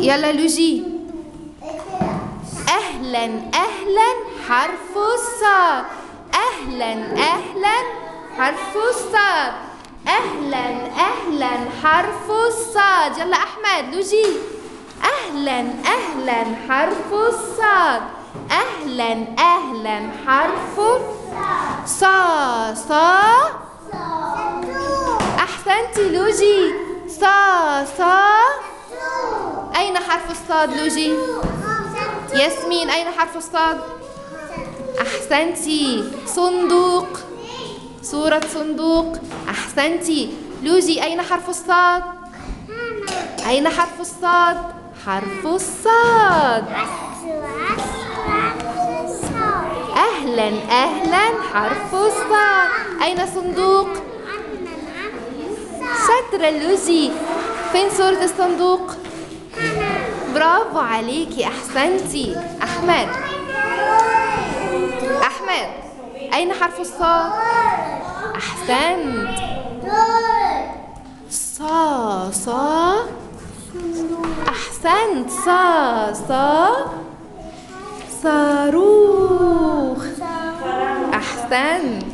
يلا لوجي. أهلا أهلا حرف الصاد. أهلا أهلا حرف الصاد. أهلا أهلا حرف الصاد. يلا أحمد لوجي. أهلا أهلا حرف الصاد. أهلا أهلا حرف صا صا. أحسنتي لوجي. صا صا. أين حرف الصاد لوجي؟ ياسمين أين حرف الصاد؟ أحسنتي. صندوق. صورة صندوق. أحسنتي لوجي. أين حرف الصاد؟ أين حرف الصاد؟ حرف الصاد. أهلا أهلا حرف الصاد. أين صندوق؟ شاطرة لوجي. فين صورة الصندوق؟ برافو عليكي. أحسنتي. أحمد. أحمد أين حرف الصاد؟ أحسنت. صا صا. أحسنت. صا صا. صاروخ. أحسنت.